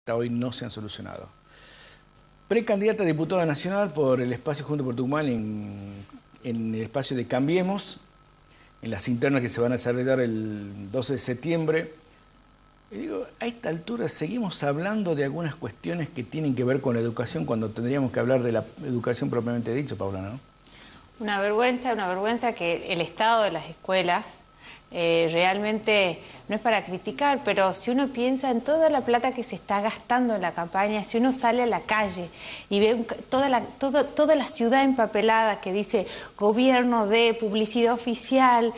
hasta hoy no se han solucionado. Precandidata a diputada nacional por el espacio Juntos por Tucumán en el espacio de Cambiemos, en las internas que se van a desarrollar el 12 de septiembre. Y digo, a esta altura seguimos hablando de algunas cuestiones que tienen que ver con la educación cuando tendríamos que hablar de la educación propiamente dicho, Paula, ¿no? Una vergüenza que el estado de las escuelas realmente no es para criticar, pero si uno piensa en toda la plata que se está gastando en la campaña, si uno sale a la calle y ve toda la ciudad empapelada que dice gobierno de publicidad oficial,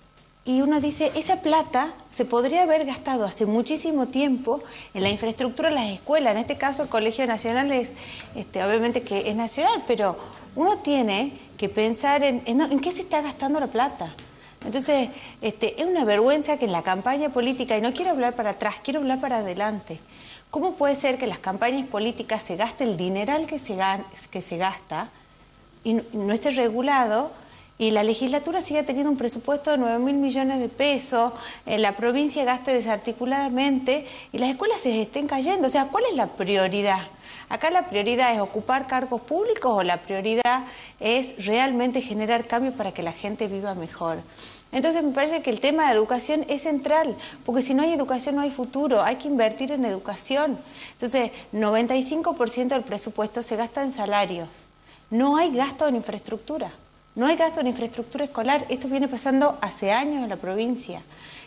y uno dice, esa plata se podría haber gastado hace muchísimo tiempo en la infraestructura de las escuelas. En este caso el Colegio Nacional es, obviamente que es nacional, pero uno tiene que pensar en qué se está gastando la plata. Entonces, es una vergüenza que en la campaña política, y no quiero hablar para atrás, quiero hablar para adelante. ¿Cómo puede ser que en las campañas políticas se gaste el dineral que se gasta y no esté regulado? Y la legislatura sigue teniendo un presupuesto de 9.000 millones de pesos, la provincia gaste desarticuladamente y las escuelas se estén cayendo. O sea, ¿cuál es la prioridad? ¿Acá la prioridad es ocupar cargos públicos o la prioridad es realmente generar cambios para que la gente viva mejor? Entonces me parece que el tema de educación es central, porque si no hay educación no hay futuro, hay que invertir en educación. Entonces, 95% del presupuesto se gasta en salarios, no hay gasto en infraestructura. No hay gasto en infraestructura escolar. Esto viene pasando hace años en la provincia.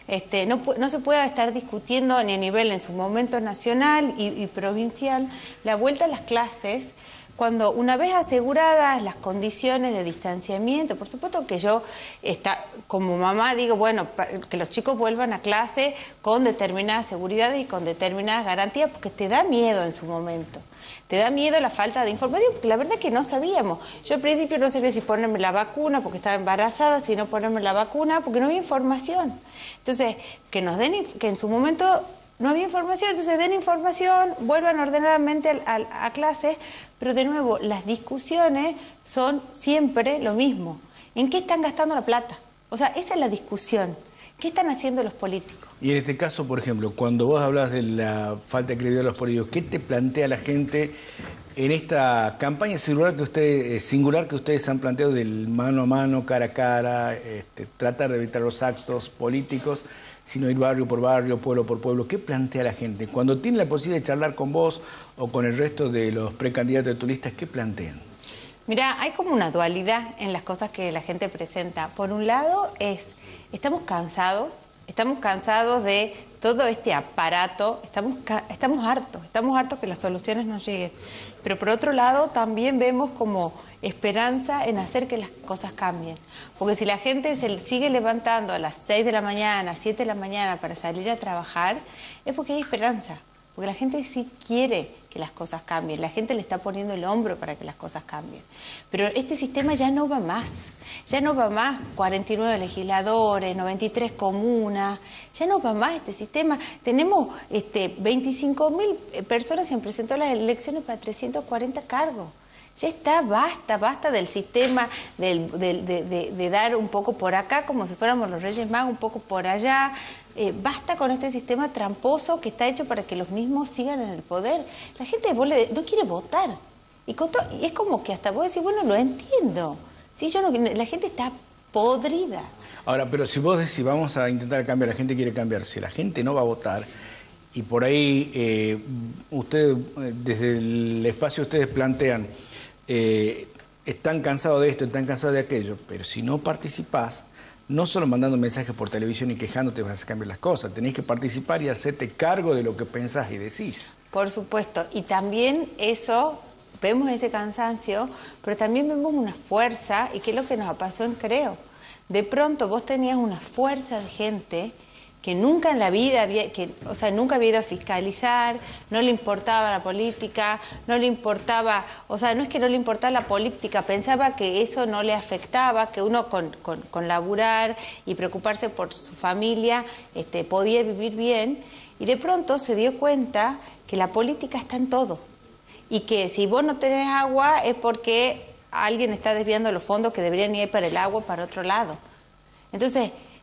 No se puede estar discutiendo ni a nivel en su momento nacional y provincial la vuelta a las clases cuando una vez aseguradas las condiciones de distanciamiento. Por supuesto que yo como mamá digo, bueno, que los chicos vuelvan a clase con determinadas seguridades y con determinadas garantías, porque te da miedo en su momento. Te da miedo la falta de información, porque la verdad es que no sabíamos. Yo al principio no sabía si ponerme la vacuna porque estaba embarazada, si no ponerme la vacuna, porque no había información. Entonces, que en su momento no había información, entonces den información, vuelvan ordenadamente a clases, pero de nuevo, las discusiones son siempre lo mismo. ¿En qué están gastando la plata? O sea, esa es la discusión. ¿Qué están haciendo los políticos? Y en este caso, por ejemplo, cuando vos hablas de la falta de credibilidad de los políticos, ¿qué te plantea la gente en esta campaña singular que ustedes han planteado del mano a mano, cara a cara, tratar de evitar los actos políticos, sino ir barrio por barrio, pueblo por pueblo? ¿Qué plantea la gente? Cuando tiene la posibilidad de charlar con vos o con el resto de los precandidatos de tu lista, ¿qué plantean? Mira, hay como una dualidad en las cosas que la gente presenta. Por un lado estamos cansados de todo este aparato, estamos hartos que las soluciones no lleguen. Pero por otro lado también vemos como esperanza en hacer que las cosas cambien. Porque si la gente se sigue levantando a las 6 de la mañana, 7 de la mañana para salir a trabajar, es porque hay esperanza. Porque la gente sí quiere que las cosas cambien, la gente le está poniendo el hombro para que las cosas cambien. Pero este sistema ya no va más, 49 legisladores, 93 comunas, ya no va más este sistema. Tenemos 25.000 personas que han presentado las elecciones para 340 cargos. Ya está, basta del sistema de dar un poco por acá, como si fuéramos los Reyes Magos, un poco por allá. Basta con este sistema tramposo que está hecho para que los mismos sigan en el poder. La gente no quiere votar. Y es como que hasta vos decís, bueno, lo entiendo. ¿Sí? La gente está podrida. Ahora, pero si vos decís, vamos a intentar cambiar, la gente quiere cambiar, si la gente no va a votar, y por ahí ustedes, desde el espacio ustedes plantean, están cansados de esto, están cansados de aquello, pero si no participás, no solo mandando mensajes por televisión y quejándote vas a cambiar las cosas, tenés que participar y hacerte cargo de lo que pensás y decís. Por supuesto, y también vemos ese cansancio, pero también vemos una fuerza, y que es lo que nos pasó en Creo. De pronto vos tenías una fuerza de gente que nunca en la vida nunca había ido a fiscalizar, no le importaba la política, no le importaba, no es que no le importaba la política, pensaba que eso no le afectaba, que uno con laburar y preocuparse por su familia podía vivir bien, y de pronto se dio cuenta que la política está en todo, y que si vos no tenés agua es porque alguien está desviando los fondos que deberían ir para el agua para otro lado. Entonces,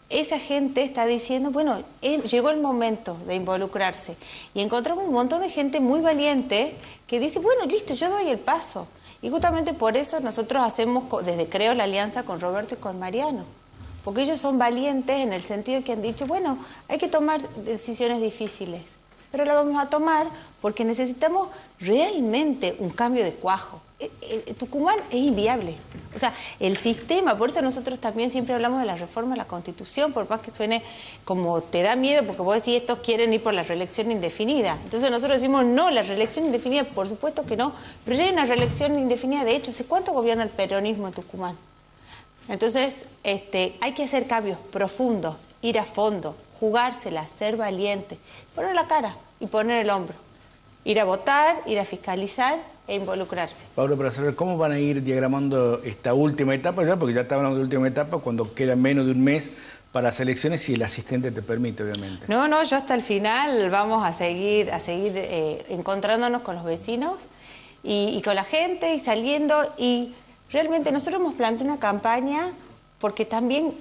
esa gente está diciendo, bueno, llegó el momento de involucrarse. Y encontramos un montón de gente muy valiente que dice, bueno, listo, yo doy el paso. Y justamente por eso nosotros hacemos, desde Creo, la alianza con Roberto y con Mariano. Porque ellos son valientes en el sentido que han dicho, bueno, hay que tomar decisiones difíciles, pero la vamos a tomar porque necesitamos realmente un cambio de cuajo. Tucumán es inviable. O sea, el sistema, por eso nosotros también siempre hablamos de la reforma de la Constitución, por más que suene como te da miedo, porque vos decís, estos quieren ir por la reelección indefinida. Entonces nosotros decimos, no, la reelección indefinida, por supuesto que no, pero ya hay una reelección indefinida. De hecho, ¿hace cuánto gobierna el peronismo en Tucumán? Entonces, hay que hacer cambios profundos, ir a fondo, jugársela, ser valiente, poner la cara y poner el hombro. Ir a votar, ir a fiscalizar e involucrarse. Pablo, para saber cómo van a ir diagramando esta última etapa ya, porque ya está hablando de última etapa, cuando queda menos de un mes para las elecciones, si el asistente te permite, obviamente. No, yo hasta el final vamos a seguir encontrándonos con los vecinos y con la gente y saliendo. Y realmente nosotros hemos planteado una campaña porque también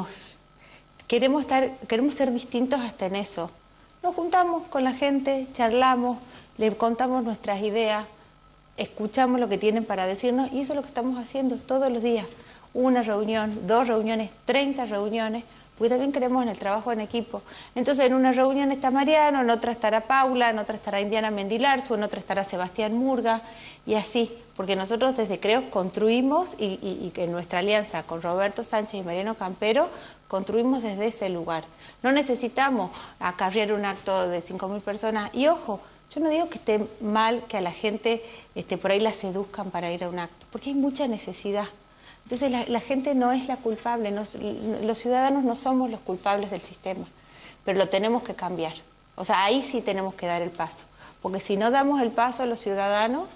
queremos ser distintos hasta en eso. Nos juntamos con la gente, charlamos, le contamos nuestras ideas, escuchamos lo que tienen para decirnos y eso es lo que estamos haciendo todos los días. Una reunión, 2 reuniones, 30 reuniones, porque también creemos en el trabajo en equipo. Entonces en una reunión está Mariano, en otra estará Paula, en otra estará Indiana Mendilarzu, en otra estará Sebastián Murga y así, porque nosotros desde Creo construimos y en nuestra alianza con Roberto Sánchez y Mariano Campero construimos desde ese lugar. No necesitamos acarrear un acto de 5.000 personas y ojo, yo no digo que esté mal que a la gente por ahí la seduzcan para ir a un acto, porque hay mucha necesidad. Entonces la gente no es la culpable, los ciudadanos no somos los culpables del sistema, pero lo tenemos que cambiar. O sea, ahí sí tenemos que dar el paso, porque si no damos el paso a los ciudadanos,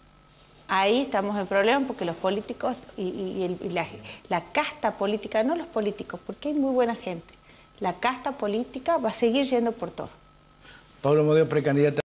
ahí estamos en problema, porque los políticos y la casta política, no los políticos, porque hay muy buena gente, la casta política va a seguir yendo por todo. Pablo Modeo, precandidato